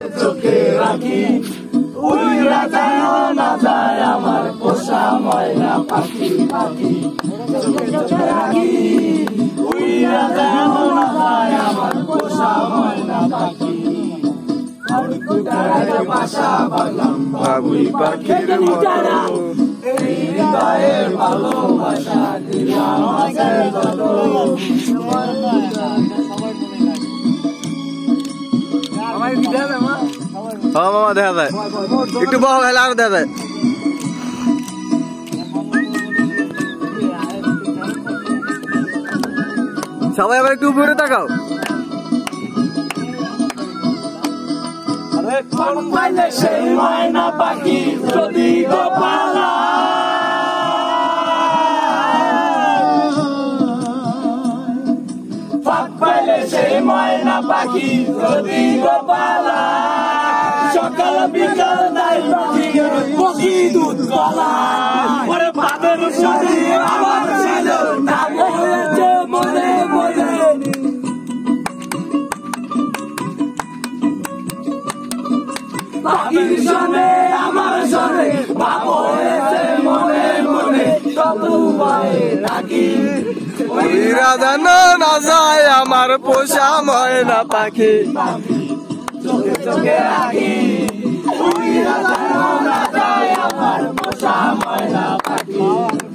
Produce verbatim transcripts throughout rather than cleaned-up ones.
চোখে রাখি উইরা যায় না যায় আমার পোষা ময়না পাখি পাখি চোখে চোখে রাখি উইরা যায় না যায় আমার পোষা ময়না পাখি বাসা বাঁধলাম বাবুই পাখির মতো এই হৃদয়ের ভালোবাসা দিলাম মামা দেখা যায় একটু বড় হলে আরো দেখা যায়। সবাই আবার একটু উপরে তাকাও। সেই ময়না পাখি যদি গোপালা ফাঁক পাইলে সেই ময়না পাখি যদি গোপালা সকাল বিকাল নাই পাখি পাখি দুধ গলা ওরে ভাবের সাথে আমার ছিল নাম হয়েছে মনে মনে পাখির সনে আমার সনে ভাব হয়েছে মনে মনে তবুবাই রাখি উইরা যেন না যায় আমার পোষা ময়না পাখি চোখে চোখে রাখি উইরা যেন না যায় আমার পোষা ময়না পাখি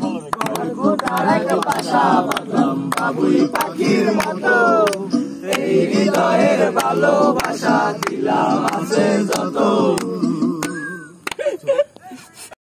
বাসা বাঁধলাম বাবুই পাখির মতো এই হৃদয়ের ভালোবাসা দিলাম আছে যত